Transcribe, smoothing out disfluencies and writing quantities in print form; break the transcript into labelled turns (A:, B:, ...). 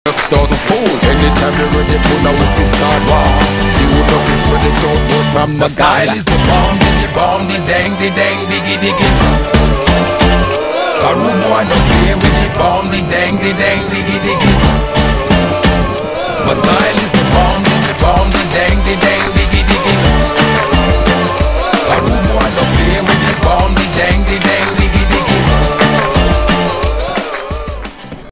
A: Stars a fool. Anytime you're ready, pull out we start war. See who love is spread it out, but from the style is the bomb, the dang, diggy diggy. A rude boy don't play with the bomb, the dang, diggy diggy. My style is the bomb, the